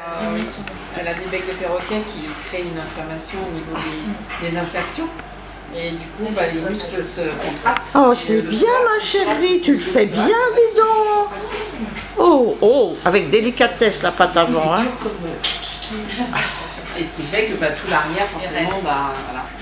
Elle a des becs de perroquet qui créent une inflammation au niveau des insertions. Et du coup, les muscles se contractent. Oh, c'est bien ma chérie, tu le fais bien, dis donc. Oh, oh, avec délicatesse la pâte avant. Hein. Et ce qui fait que tout l'arrière, forcément, voilà.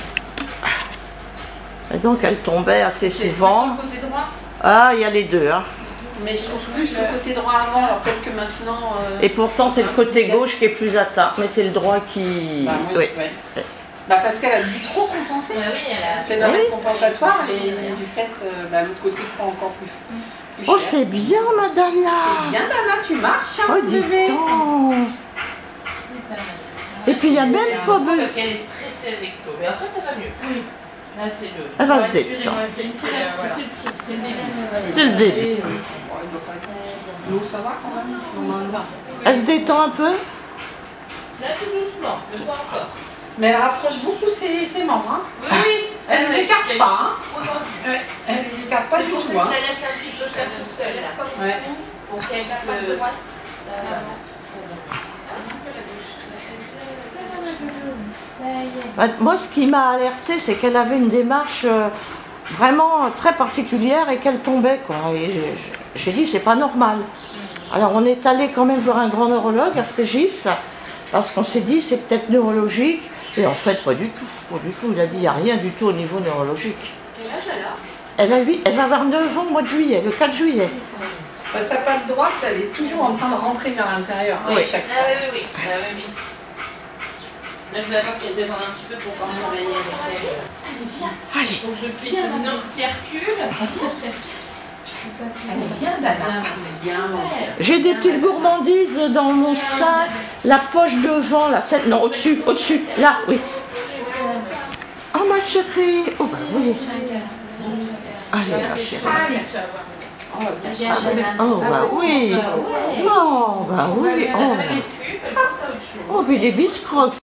Et donc elle tombait assez souvent. C'est le côté droit? Ah, il y a les deux. Hein. Mais je trouve plus le côté droit avant, alors peut-être que maintenant... Et pourtant c'est le côté gauche qui est plus atteint, mais c'est le droit qui... Moi, oui. Parce qu'elle a dû trop compenser. Oui, elle a fait un compensatoire et du fait, l'autre côté prend encore plus oh, cher. c'est bien, Madame. C'est bien, Dana, tu marches, hein, oh, dis donc. Et puis il n'y a même pas besoin... Elle est stressée avec toi, mais après ça va mieux. Oui. Là, c'est le... Elle va se détendre. C'est le début. L'eau, ça va quand même? Elle se détend un peu? Là, tout doucement, mais pas encore. Mais elle rapproche beaucoup ses membres. Hein. Oui. Elle les écarte pas. Hein. Elle les écarte pas du tout. C'est pour ça que je la laisse un petit peu faire toute seule, là. Ouais. Pour qu'elle se... Moi, ce qui m'a alertée, c'est qu'elle avait une démarche vraiment très particulière et qu'elle tombait, quoi. Et j'ai dit, c'est pas normal. Alors, on est allé quand même voir un grand neurologue à Frégis, parce qu'on s'est dit, c'est peut-être neurologique. Et en fait, pas du tout. Pas du tout. Il a dit, il n'y a rien du tout au niveau neurologique. Quel âge elle a? Elle a 8, elle va avoir 9 ans au mois de juillet, le 4 juillet. Sa patte droite, elle est toujours en train de rentrer vers l'intérieur. Oui. Chaque fois. Oui. Là, je vais attendre qu'elle défende un petit peu pour pas m'envoyer avec elle. Allez, viens. Allez. Donc, je plie un petit recul. Allez, viens, Dana. J'ai des petites gourmandises dans mon sac, la poche devant, là, celle, non, au-dessus, là, oui. Oh ma chérie, oh bah oui. Allez, ma chérie. Oh bah oui. Non, bah oui. Oh, puis des biscrocs.